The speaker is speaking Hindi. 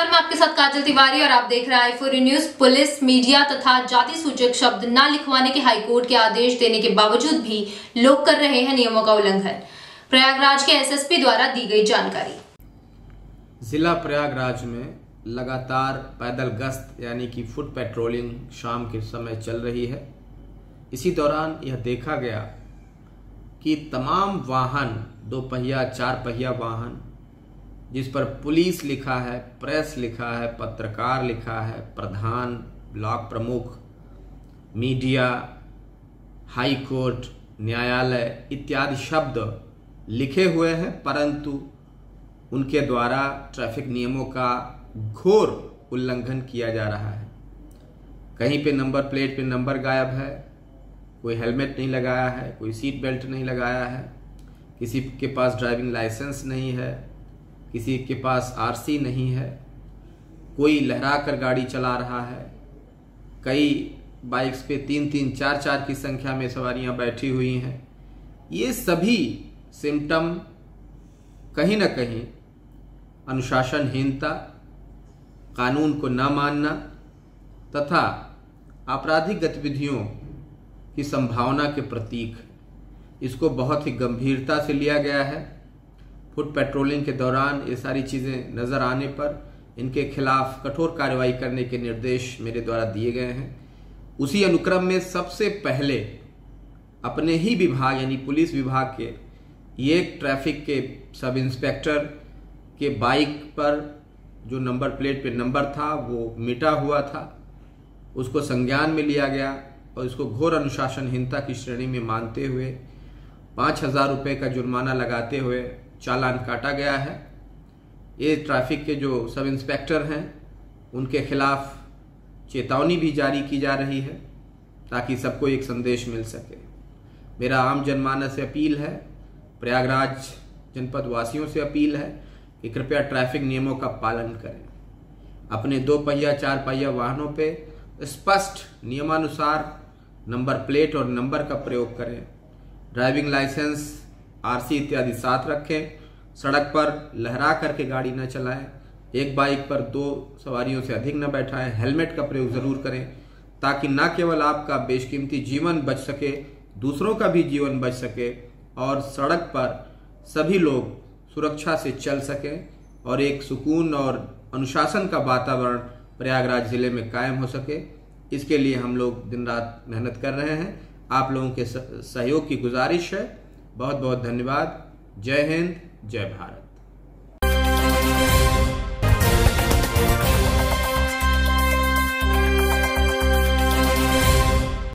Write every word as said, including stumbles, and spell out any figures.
नमस्कार, मैं आपके साथ काजल तिवारी और आप देख रहे हैं आई फोर न्यूज। पुलिस, मीडिया तथा जाति सूचक शब्द न लिखवाने के हाईकोर्ट के आदेश देने के बावजूद भी लोग कर रहे हैं नियमों का उल्लंघन। प्रयागराज के एसएसपी द्वारा दी गई जानकारी। जिला प्रयागराज में लगातार पैदल गश्त यानी कि फुट पेट्रोलिंग शाम के समय चल रही है। इसी दौरान यह देखा गया कि तमाम वाहन, दो पहिया चार पहिया वाहन जिस पर पुलिस लिखा है, प्रेस लिखा है, पत्रकार लिखा है, प्रधान, ब्लॉक प्रमुख, मीडिया, हाई कोर्ट, न्यायालय इत्यादि शब्द लिखे हुए हैं, परंतु उनके द्वारा ट्रैफिक नियमों का घोर उल्लंघन किया जा रहा है। कहीं पे नंबर प्लेट पे नंबर गायब है, कोई हेलमेट नहीं लगाया है, कोई सीट बेल्ट नहीं लगाया है, किसी के पास ड्राइविंग लाइसेंस नहीं है, किसी के पास आरसी नहीं है, कोई लहरा कर गाड़ी चला रहा है। कई बाइक्स पे तीन तीन चार चार की संख्या में सवारियां बैठी हुई हैं। ये सभी सिम्टम कहीं ना कहीं अनुशासनहीनता, कानून को न मानना तथा आपराधिक गतिविधियों की संभावना के प्रतीक है। इसको बहुत ही गंभीरता से लिया गया है। फुट पेट्रोलिंग के दौरान ये सारी चीज़ें नज़र आने पर इनके खिलाफ कठोर कार्रवाई करने के निर्देश मेरे द्वारा दिए गए हैं। उसी अनुक्रम में सबसे पहले अपने ही विभाग यानी पुलिस विभाग के ये ट्रैफिक के सब इंस्पेक्टर के बाइक पर जो नंबर प्लेट पे नंबर था वो मिटा हुआ था, उसको संज्ञान में लिया गया और इसको घोर अनुशासनहीनता की श्रेणी में मानते हुए पाँच हजार रुपये का जुर्माना लगाते हुए चालान काटा गया है। ये ट्रैफिक के जो सब इंस्पेक्टर हैं उनके खिलाफ चेतावनी भी जारी की जा रही है ताकि सबको एक संदेश मिल सके। मेरा आम जनमानस से अपील है, प्रयागराज जनपद वासियों से अपील है कि कृपया ट्रैफिक नियमों का पालन करें। अपने दो पहिया चार पहिया वाहनों पे स्पष्ट नियमानुसार नंबर प्लेट और नंबर का प्रयोग करें। ड्राइविंग लाइसेंस, आरसी इत्यादि साथ रखें। सड़क पर लहरा करके गाड़ी न चलाएं। एक बाइक पर दो सवारियों से अधिक न बैठाएं। हेलमेट का प्रयोग जरूर करें ताकि न केवल आपका बेशकीमती जीवन बच सके, दूसरों का भी जीवन बच सके और सड़क पर सभी लोग सुरक्षा से चल सकें और एक सुकून और अनुशासन का वातावरण प्रयागराज जिले में कायम हो सके। इसके लिए हम लोग दिन रात मेहनत कर रहे हैं। आप लोगों के सहयोग की गुजारिश है। बहुत बहुत धन्यवाद। जय हिंद, जय भारत।